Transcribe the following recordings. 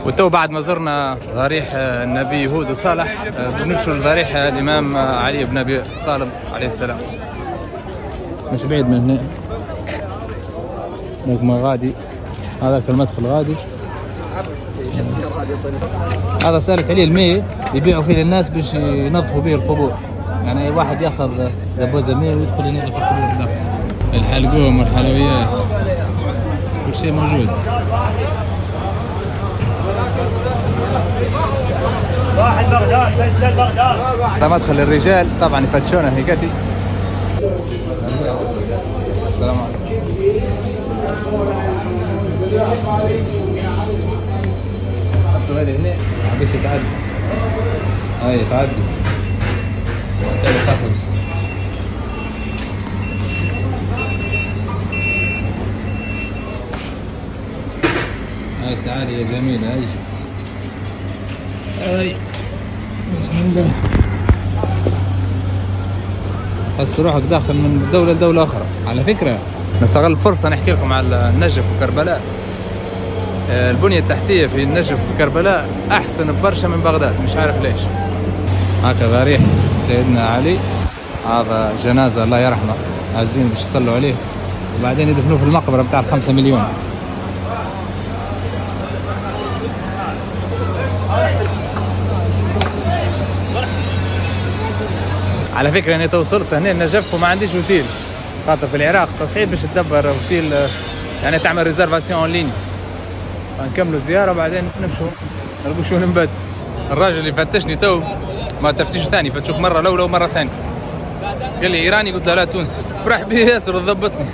وتو بعد ما زرنا ضريح النبي هود وصالح بنمشوا لضريح الإمام علي بن أبي طالب عليه السلام. مش بعيد من هنا، هناك مغادي، هذاك المدخل غادي. هذا سالك عليه الماء يبيعوا فيه للناس باش ينظفوا به القبور، يعني أي واحد ياخذ دبوزة ماء ويدخل ينظف القبور ده. الحلقوم والحلويات كل شيء موجود. واحد بغداد بس بغداد. مدخل الرجال طبعا يفتشونه هيكتي. السلام عليكم. حطوا هذه هنا عبيش تعدي. هاي تعدي. وبالتالي تاخذ. هاي تعالي يا جميلة هاي. هاي. بسم الله. حس روحك داخل من دولة لدولة أخرى. على فكرة نستغل الفرصة نحكي لكم على النجف وكربلاء. البنية التحتية في النجف وكربلاء أحسن ببرشا من بغداد، مش عارف ليش. هكذا ضريح سيدنا علي، هذا جنازة الله يرحمه، عايزين باش يصلوا عليه وبعدين يدفنوه في المقبرة بتاع 5 مليون. على فكرة أنا توصلت هنا النجف وما عنديش اوتيل، خاطر في العراق تصعيب باش تدبر اوتيل، يعني تعمل ريزرفاسيون اون ليني. نكملوا الزيارة وبعدين نمشوا نلقوا شو نبات. الراجل اللي فتشني تو ما تفتيش ثاني، فتشوك مرة الأولى ومرة ثانية. قال لي إيراني، قلت له لا تونسي، فرح بي ياسر وضبطني.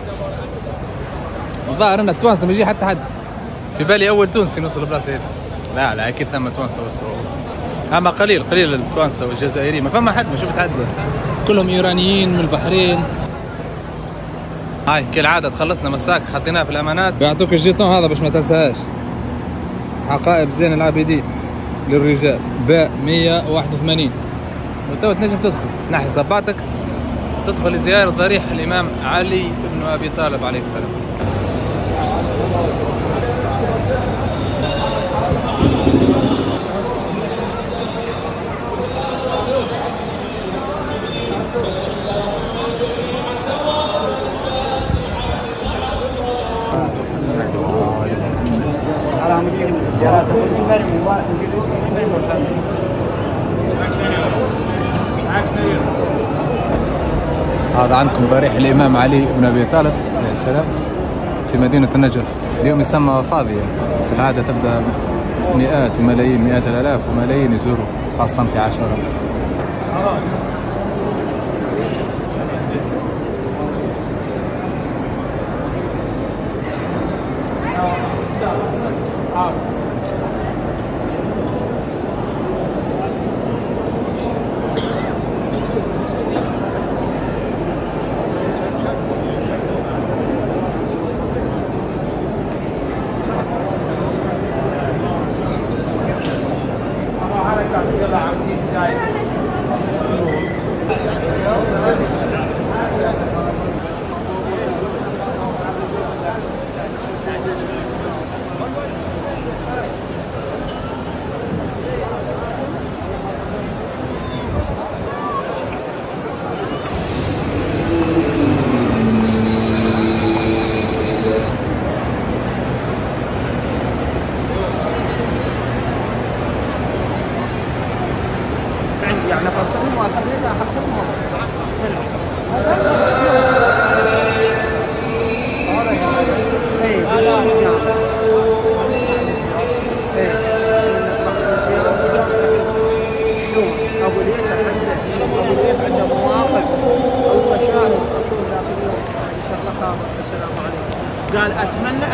الظاهر أن التوانسة ما يجي حتى حد، في بالي أول تونسي نوصل بلاصة هنا. لا أكيد ثم توانسة وصلوا، أما قليل التوانسة والجزائريين، ما فما حد، ما شفت حد، كلهم إيرانيين من البحرين. هاي كالعادة تخلصنا مساك حطيناه في الأمانات. بيعطوك الجيتون هذا باش ما تنساهاش. حقائب زين العابدين للرجال باء 181. وتو تنجم تدخل ناحية صباتك، تدخل لزيارة ضريح الإمام علي بن أبي طالب عليه السلام. هذا عندكم ضريح الإمام علي بن أبي طالب عليه السلام في مدينة النجف. اليوم يسمى فاضية، في العادة تبدأ مئات وملايين، مئات الآلاف وملايين يزوروا، خاصة في عاشوراء. يعني فصلهم واخذهم اخذهم اي بدون زيارة. شلون ابو ليث عنده مواقف او مشاهد رسول الله في اليوم، شغله خابر. السلام عليكم. قال اتمنى